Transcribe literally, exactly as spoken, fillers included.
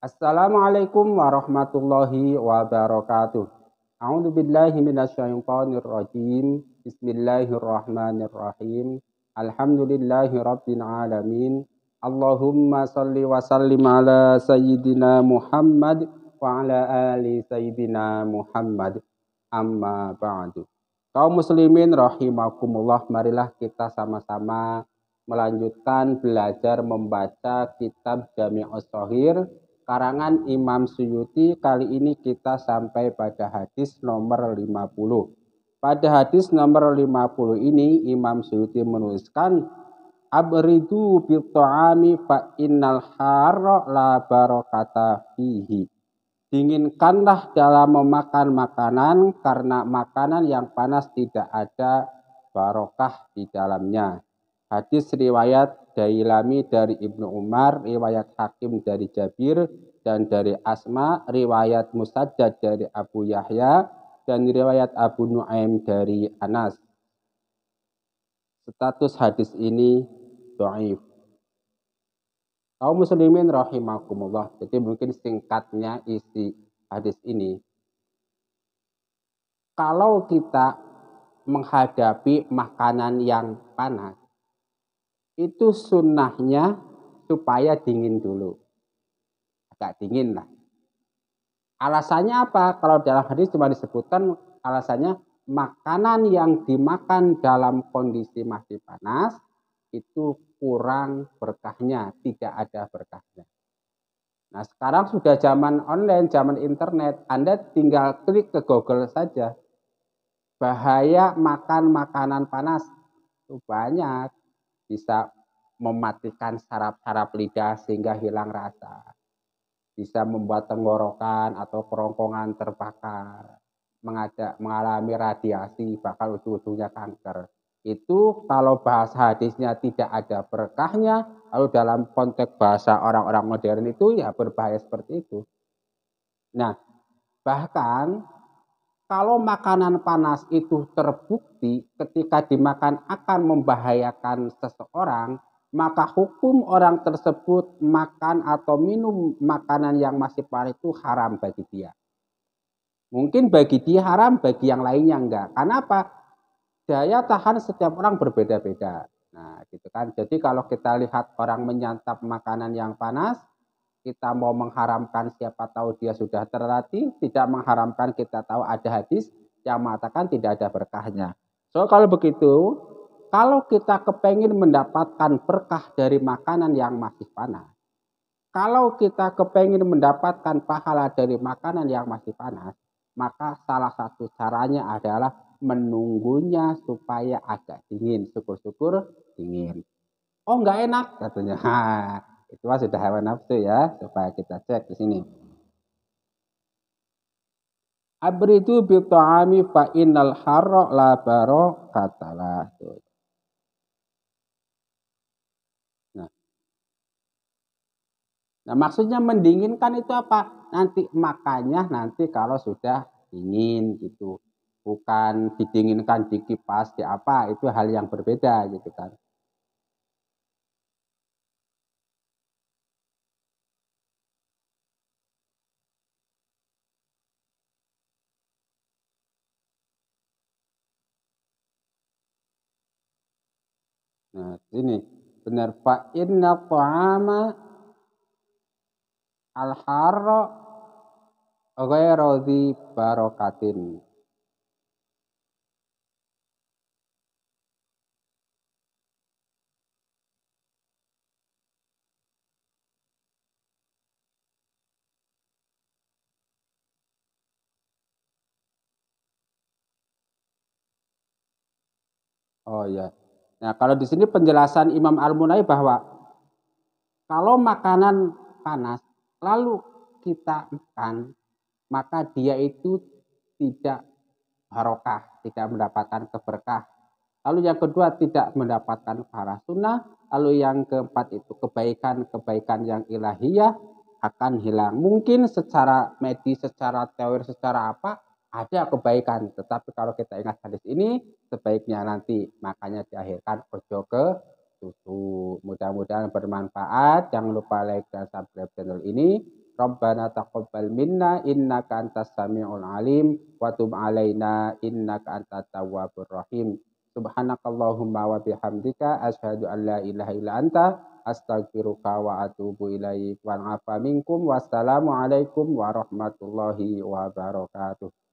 Assalamualaikum warahmatullahi wabarakatuh. A'udzu billahi minasyaitonir rajim. Bismillahirrahmanirrahim. Alhamdulillahi rabbil alamin. Allahumma shalli wa sallim ala sayyidina Muhammad wa ala ali sayyidina Muhammad. Amma ba'du. Kaum muslimin rahimakumullah, marilah kita sama-sama melanjutkan belajar membaca kitab Jami'us Shaghir karangan Imam Suyuti. Kali ini kita sampai pada hadis nomor lima puluh. Pada hadis nomor lima puluh ini Imam Suyuti menuliskan, abridu bil ta'ami fa innal harra la barakata fihi. Dinginkanlah dalam memakan makanan karena makanan yang panas tidak ada barokah di dalamnya. Hadis riwayat Dailami dari Ibnu Umar, riwayat Hakim dari Jabir, dan dari Asma, riwayat Musaddad dari Abu Yahya, dan riwayat Abu Nuaim dari Anas. Status hadis ini dhaif. Kaum muslimin rahimakumullah. Jadi mungkin singkatnya isi hadis ini, kalau kita menghadapi makanan yang panas, itu sunnahnya supaya dingin dulu. Agak dingin lah. Alasannya apa? Kalau dalam hadis cuma disebutkan alasannya makanan yang dimakan dalam kondisi masih panas itu kurang berkahnya, tidak ada berkahnya. Nah, sekarang sudah zaman online, zaman internet, Anda tinggal klik ke Google saja. Bahaya makan makanan panas itu banyak. Bisa mematikan saraf-saraf lidah sehingga hilang rasa. Bisa membuat tenggorokan atau kerongkongan terbakar. Mengada, mengalami radiasi, bakal ujung-ujungnya kanker. Itu kalau bahasa hadisnya tidak ada berkahnya, lalu dalam konteks bahasa orang-orang modern itu ya berbahaya seperti itu. Nah, bahkan kalau makanan panas itu terbukti ketika dimakan akan membahayakan seseorang, maka hukum orang tersebut makan atau minum makanan yang masih panas itu haram bagi dia. Mungkin bagi dia haram, bagi yang lainnya enggak. Karena apa? Daya tahan setiap orang berbeda-beda. Nah, gitu kan. Jadi kalau kita lihat orang menyantap makanan yang panas, kita mau mengharamkan, siapa tahu dia sudah terlatih. Tidak mengharamkan, kita tahu ada hadis yang mengatakan tidak ada berkahnya. So kalau begitu, kalau kita kepengin mendapatkan berkah dari makanan yang masih panas, kalau kita kepengin mendapatkan pahala dari makanan yang masih panas, maka salah satu caranya adalah menunggunya supaya agak dingin. Syukur-syukur dingin. Oh, enggak enak katanya. Itu sudah hawa nafsu ya, supaya kita cek di sini. Abridu bi ta'ami fa innal harra la barakatalah. Nah, nah, maksudnya mendinginkan itu apa? Nanti makanya nanti kalau sudah dingin gitu. Bukan didinginkan di kipas di apa, itu hal yang berbeda gitu kan. Nah, ini benar, fa inna ta'ama al-harra ghairu dzi barakatin. Oh ya. Nah, kalau di sini penjelasan Imam Al-Munai bahwa kalau makanan panas lalu kita makan, maka dia itu tidak barokah, tidak mendapatkan keberkah. Lalu yang kedua tidak mendapatkan pahala sunnah. Lalu yang keempat itu kebaikan-kebaikan yang ilahiyah akan hilang. Mungkin secara medis, secara teori, secara apa ada kebaikan. Tetapi kalau kita ingat hadis ini, sebaiknya nanti makanya diakhirkan ojo ke susu. Mudah-mudahan bermanfaat. Jangan lupa like dan subscribe channel ini. Rabbana taqabbal minna innaka antas samiul alim wa tub alaina innaka antat tawwabur rahim. Subhanakallahumma wa bihamdika asyhadu an la ilaha illa anta astaghfiruka wa atubu ilaik. Wa afa minkum. Wassalamu alaikum warahmatullahi wabarakatuh.